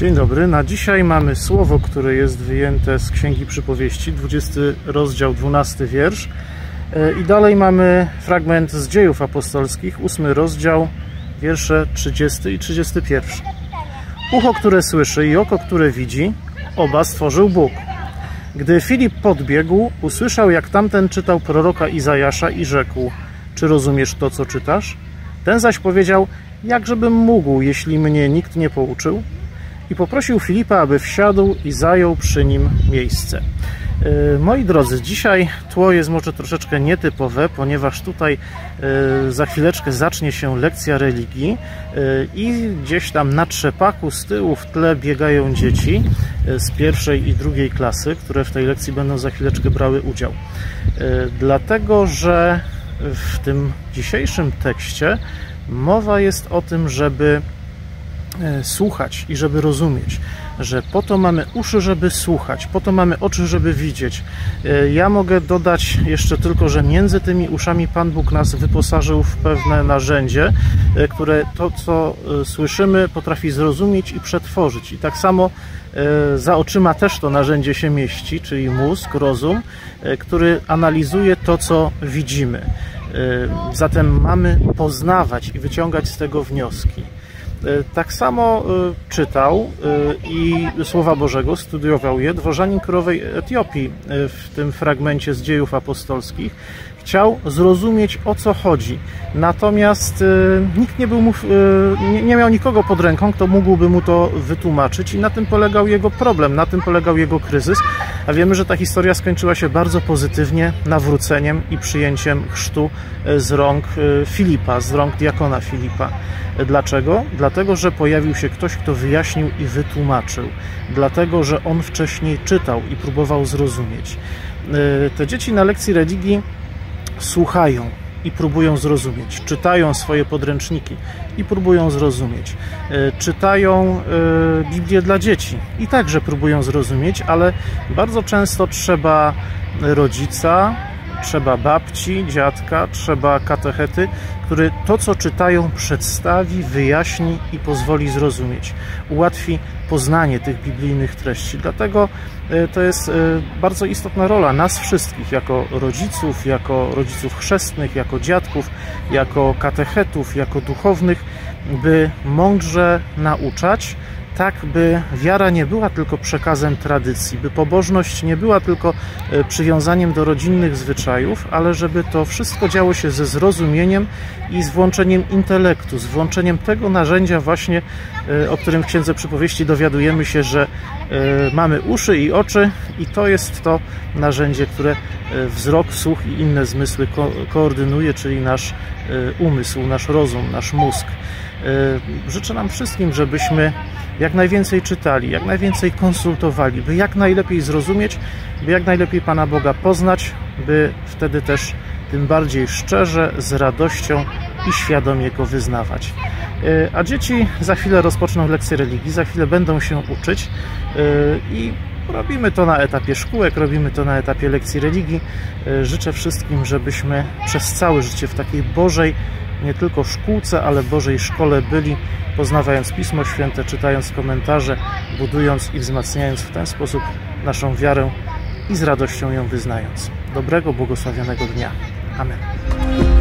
Dzień dobry. Na dzisiaj mamy słowo, które jest wyjęte z Księgi Przypowieści, 20 rozdział, 12 wiersz. I dalej mamy fragment z Dziejów Apostolskich, 8 rozdział, wiersze 30 i 31. Ucho, które słyszy i oko, które widzi, oba stworzył Bóg. Gdy Filip podbiegł, usłyszał, jak tamten czytał proroka Izajasza i rzekł: czy rozumiesz to, co czytasz? Ten zaś powiedział: jakżebym mógł, jeśli mnie nikt nie pouczył? I poprosił Filipa, aby wsiadł i zajął przy nim miejsce. Moi drodzy, dzisiaj tło jest może troszeczkę nietypowe, ponieważ tutaj za chwileczkę zacznie się lekcja religii i gdzieś tam na trzepaku z tyłu w tle biegają dzieci z pierwszej i drugiej klasy, które w tej lekcji będą za chwileczkę brały udział. Dlatego, że w tym dzisiejszym tekście mowa jest o tym, żeby słuchać i żeby rozumieć, że po to mamy uszy, żeby słuchać, po to mamy oczy, żeby widzieć. Ja mogę dodać jeszcze tylko, że między tymi uszami Pan Bóg nas wyposażył w pewne narzędzie, które to, co słyszymy, potrafi zrozumieć i przetworzyć. I tak samo za oczyma też to narzędzie się mieści, czyli mózg, rozum, który analizuje to, co widzimy. Zatem mamy poznawać i wyciągać z tego wnioski. Tak samo czytał i Słowa Bożego, studiował je dworzanin królowej Etiopii w tym fragmencie z Dziejów Apostolskich. Chciał zrozumieć, o co chodzi. Natomiast nikt nie miał nikogo pod ręką, kto mógłby mu to wytłumaczyć, i na tym polegał jego problem, na tym polegał jego kryzys. A wiemy, że ta historia skończyła się bardzo pozytywnie nawróceniem i przyjęciem chrztu z rąk Filipa, z rąk diakona Filipa. Dlaczego? Dlatego, że pojawił się ktoś, kto wyjaśnił i wytłumaczył. Dlatego, że on wcześniej czytał i próbował zrozumieć. Te dzieci na lekcji religii słuchają i próbują zrozumieć. Czytają swoje podręczniki i próbują zrozumieć. Czytają Biblię dla dzieci i także próbują zrozumieć, ale bardzo często trzeba rodzica, trzeba babci, dziadka, trzeba katechety, który to, co czytają, przedstawi, wyjaśni i pozwoli zrozumieć. Ułatwi poznanie tych biblijnych treści. Dlatego to jest bardzo istotna rola nas wszystkich, jako rodziców chrzestnych, jako dziadków, jako katechetów, jako duchownych, by mądrze nauczać, tak by wiara nie była tylko przekazem tradycji, by pobożność nie była tylko przywiązaniem do rodzinnych zwyczajów, ale żeby to wszystko działo się ze zrozumieniem i z włączeniem intelektu, z włączeniem tego narzędzia właśnie, o którym w Księdze Przypowieści dowiadujemy się, że mamy uszy i oczy, i to jest to narzędzie, które wzrok, słuch i inne zmysły koordynuje, czyli nasz umysł, nasz rozum, nasz mózg. Życzę nam wszystkim, żebyśmy jak najwięcej czytali, jak najwięcej konsultowali, by jak najlepiej zrozumieć, by jak najlepiej Pana Boga poznać, by wtedy też tym bardziej szczerze, z radością i świadomie Go wyznawać. A dzieci za chwilę rozpoczną lekcję religii, za chwilę będą się uczyć i robimy to na etapie szkółek, robimy to na etapie lekcji religii. Życzę wszystkim, żebyśmy przez całe życie w takiej Bożej nie tylko szkółce, ale Bożej szkole byli, poznawając Pismo Święte, czytając komentarze, budując i wzmacniając w ten sposób naszą wiarę i z radością ją wyznając. Dobrego, błogosławionego dnia. Amen.